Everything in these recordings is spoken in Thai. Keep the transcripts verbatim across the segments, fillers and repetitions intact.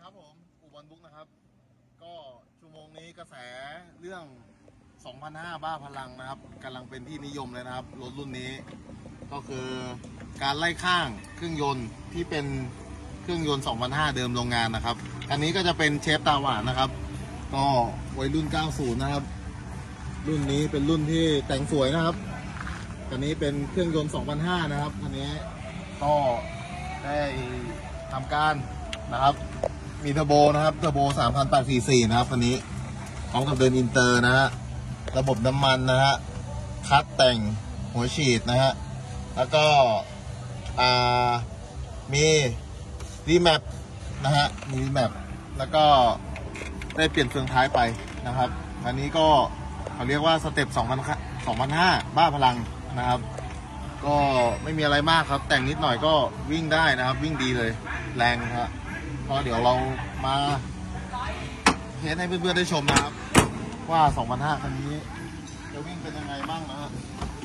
ครับผมอุบลบุ๊กนะครับก็ชั่วโมงนี้กระแสเรื่อง สองพันห้า บ้าพลังนะครับกำลังเป็นที่นิยมเลยนะครับรถรุ่นนี้ก็คือการไล่ข้างเครื่องยนต์ที่เป็นเครื่องยนต์ สองพันห้า เดิมโรงงานนะครับอันนี้ก็จะเป็นเชฟตาหวานนะครับก็วัยรุ่น เก้าสิบ นะครับรุ่นนี้เป็นรุ่นที่แต่งสวยนะครับอันนี้เป็นเครื่องยนต์ สองพันห้า นะครับอันนี้ก็ได้ทำการนะครับมีเทอร์โบนะครับเทอร์โบ สามพันแปดร้อยสี่สิบสี่ นะครับอันนี้พร้อมกับเดินอินเตอร์นะฮะระบบน้ำมันนะฮะคัดแต่งหัวฉีดนะฮะแล้วก็มีรีแมปนะฮะมีรีแมปแล้วก็ได้เปลี่ยนเฟืองท้ายไปนะครับอันนี้ก็เขาเรียกว่าสเต็ปสองพันห้า บ้าพลังนะครับก็ไม่มีอะไรมากครับแต่งนิดหน่อยก็วิ่งได้นะครับวิ่งดีเลยแรงครับก็เดี๋ยวเรามาเทสให้เพื่อนๆได้ชมนะครับว่า สองพันห้า คันนี้จะวิ่งเป็นยังไงบ้างนะฮะ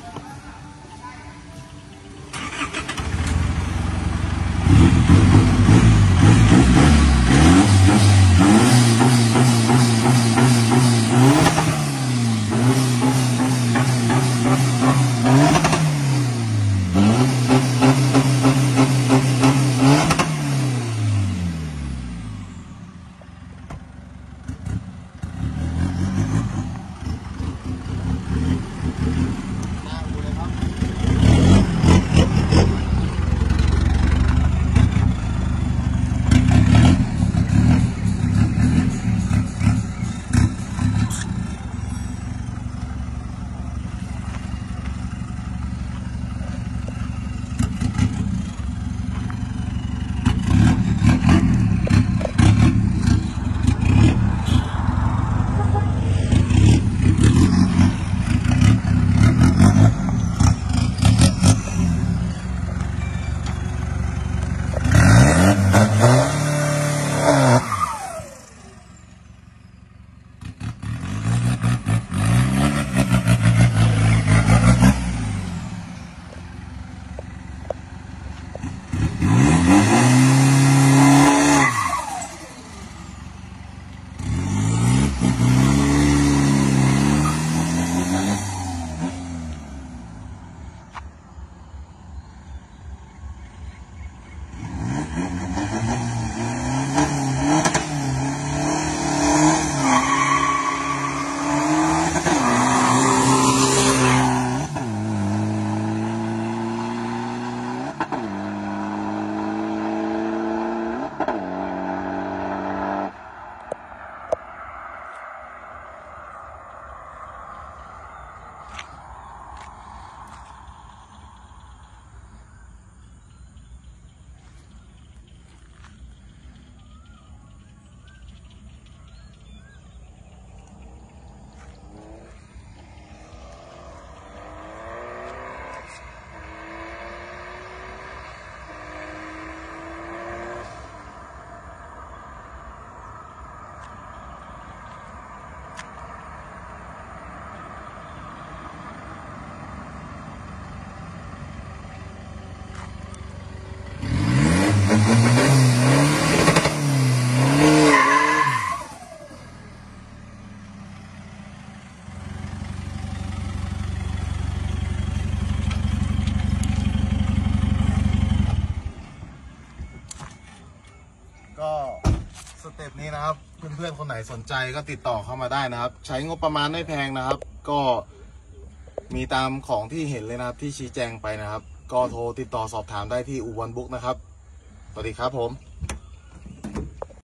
ก็สเต็ปนี้นะครับเพื่อนๆคนไหนสนใจก็ติดต่อเข้ามาได้นะครับใช้งบประมาณไม่แพงนะครับก็มีตามของที่เห็นเลยนะครับที่ชี้แจงไปนะครับก็โทรติดต่อสอบถามได้ที่อุบลบุ๊กนะครับสวัสดีครับผม